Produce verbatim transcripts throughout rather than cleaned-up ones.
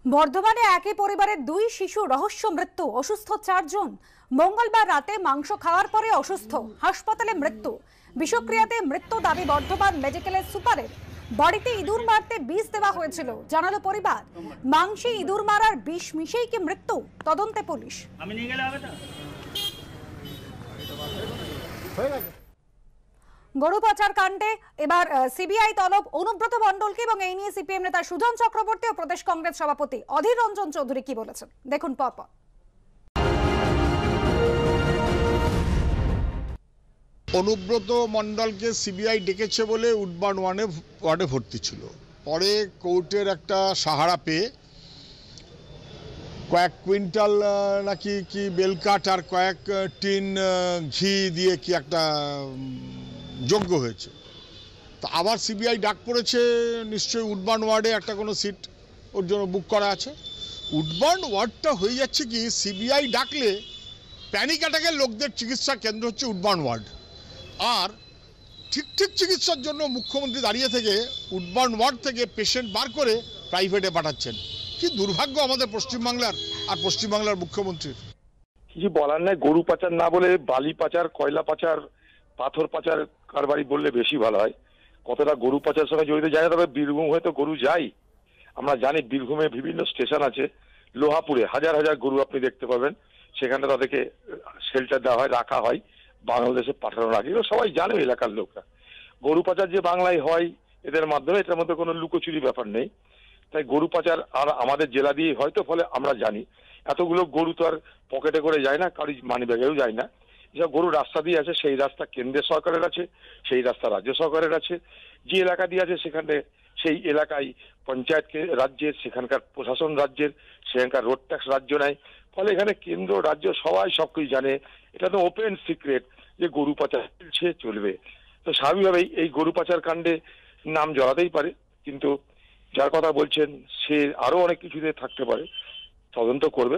বর্ধমানে একই পরিবারের দুই শিশু রহস্য মৃত্যু, অসুস্থ চারজন। মঙ্গলবার রাতে মাংস খাওয়ার পরে অসুস্থ, হাসপাতালে মৃত্যু। বিষক্রিয়াতে মৃত্যু দাবি বর্ধমান মেডিকেলের সুপারের। বাড়িতে ইঁদুর মারতে বিষ দেওয়া হয়েছিল জানালো পরিবার। মাংসে ইঁদুর মারার বিষ মিশেই কি মৃত্যু, তদন্তে পুলিশ। আমি নিয়ে গেলে হবে না। গরু পাচার কাণ্ডে এবার সিবিআই তলব অনুব্রত মণ্ডলকে, এবং এই নিয়ে সিপিএম নেতা সুজন চক্রবর্তী ও প্রদেশ কংগ্রেস সভাপতি অধীর রঞ্জন চৌধুরী কি বলেছেন দেখুন পরপর। অনুব্রত মণ্ডলকে সিবিআই ডেকেছে বলে উডবার্ন ওয়ানে ওয়ার্ডে ভর্তি ছিল। পরে কোর্টের একটা সাহারা পেয়ে কয়েক কুইন্টাল নাকি কি বেলকাঠ আর কয়েক টিন ঘি দিয়ে কি একটা যোগ্য হয়েছে। তা আবার সিবিআই ডাক পড়েছে, নিশ্চয়ই উডবার্ন ওয়ার্ডে একটা কোনো সিট ওর জন্য বুক করা আছে। উডবার্ন ওয়ার্ডটা হয়ে যাচ্ছে কি, সিবিআই ডাকলে প্যানিক অ্যাটাকের লোকদের চিকিৎসা কেন্দ্র হচ্ছে উডবার্ন ওয়ার্ড। আর ঠিক ঠিক চিকিৎসার জন্য মুখ্যমন্ত্রী দাঁড়িয়ে থেকে উডবার্ন ওয়ার্ড থেকে পেশেন্ট বার করে প্রাইভেটে পাঠাচ্ছেন। কি দুর্ভাগ্য আমাদের পশ্চিমবাংলার আর পশ্চিমবাংলার মুখ্যমন্ত্রীর। কিছু বলার নাই, গরু পাচার না বলে বালি পাচার, কয়লা পাচার, পাথর পাচার কারবারি বললে বেশি ভালো হয়। কতটা গরু পাচার সঙ্গে জড়িত যায় না, তবে বীরভূম হয়তো গরু যাই। আমরা জানি বীরভূমে বিভিন্ন স্টেশন আছে, লোহাপুরে হাজার হাজার গরু আপনি দেখতে পাবেন। সেখানে তাদেরকে শেল্টার দেওয়া হয়, রাখা হয়, বাংলাদেশে পাঠানোর আগে। সবাই জানে এলাকার লোকরা। গরু পাচার যে বাংলায় হয় এদের মাধ্যমে, এটার মধ্যে কোনো লুকোচুরি ব্যাপার নেই। তাই গরু পাচার আর আমাদের জেলা দিয়ে হয়তো, ফলে আমরা জানি এতগুলো গরু তো আর পকেটে করে যায় না, কারো মানি ব্যাগেও যায় না। যেসব গরু রাস্তা দিয়ে আছে সেই রাস্তা কেন্দ্রের সরকারের আছে, সেই রাস্তা রাজ্য সরকারের আছে। যে এলাকা দিয়ে আছে সেখানে সেই এলাকায় পঞ্চায়েতকে রাজ্যের, সেখানকার প্রশাসন রাজ্যের, সেখানকার রোড ট্যাক্স রাজ্য নেয়। ফলে এখানে কেন্দ্র রাজ্য সবাই সবকিছু জানে। এটা তো ওপেন সিক্রেট যে গরু পাচার চলছে, চলবে। তো স্বাভাবিকভাবেই এই গরু পাচার কাণ্ডে নাম জড়াতেই পারে, কিন্তু যার কথা বলছেন সে আরো অনেক কিছুতে থাকতে পারে, তদন্ত করবে।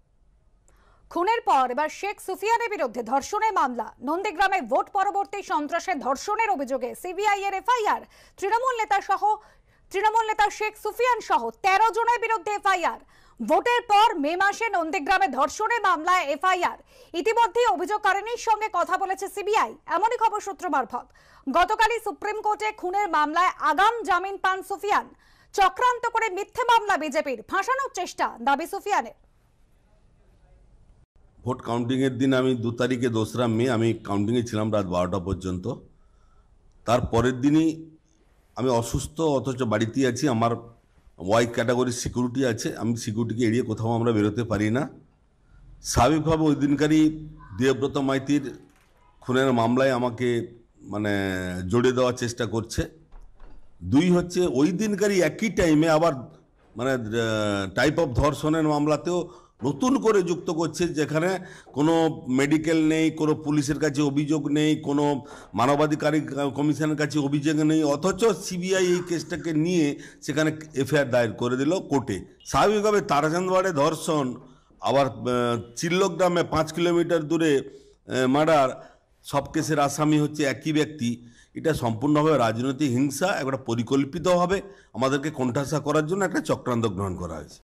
খুনের পর এবার শেখ সুফিয়ানের বিরুদ্ধে ধর্ষণের মামলা। নন্দীগ্রামে ভোট পরবর্তী সন্ত্রাসে ধর্ষণের অভিযোগে সিবিআই এর এফআইআর। তৃণমূল নেতা সহ তৃণমূল নেতা শেখ সুফিয়ান সহ তেরো জনের বিরুদ্ধে এফআইআর। ভোটের পর মে মাসে নন্দীগ্রামে ধর্ষণের মামলায় এফআইআর। ইতিমধ্যে অভিযোগকারিনীর সঙ্গে কথা বলেছে সিবিআই, এমনই খবর সূত্র মারফত। গতকালই সুপ্রিম কোর্টে খুনের মামলায় আগাম জামিন পান সুফিয়ান। চক্রান্ত করে মিথ্যে মামলা বিজেপির, ফাঁসানোর চেষ্টা দাবি সুফিয়ানের। ভোট কাউন্টিংয়ের দিন আমি দু তারিখে দোসরা মে আমি কাউন্টিংয়ে ছিলাম রাত বারোটা পর্যন্ত। তার পরের দিনই আমি অসুস্থ, অথচ বাড়িতেই আছি। আমার ওয়াই ক্যাটাগরির সিকিউরিটি আছে, আমি সিকিউরিটিকে এড়িয়ে কোথাও আমরা বেরোতে পারি না। স্বাভাবিকভাবে ওই দিনকারই দেবব্রত মাইতির খুনের মামলায় আমাকে মানে জড়িয়ে দেওয়ার চেষ্টা করছে। দুই হচ্ছে ওই দিনকারই একই টাইমে আবার মানে টাইপ অফ ধর্ষণের মামলাতেও নতুন করে যুক্ত করছে, যেখানে কোনো মেডিকেল নেই, কোনো পুলিশের কাছে অভিযোগ নেই, কোনো মানবাধিকার কমিশনের কাছে অভিযোগ নেই, অথচ সিবিআই এই কেসটাকে নিয়ে সেখানে এফআইআর দায়ের করে দিল কোর্টে। স্বাভাবিকভাবে তারাচাঁদবাড়ে ধর্ষণ, আবার চিল্লগ্রামে পাঁচ কিলোমিটার দূরে মার্ডার, সব কেসের আসামি হচ্ছে একই ব্যক্তি। এটা সম্পূর্ণভাবে রাজনৈতিক হিংসা, একটা পরিকল্পিতভাবে আমাদেরকে কোণঠাসা করার জন্য একটা চক্রান্ত গ্রহণ করা হয়েছে।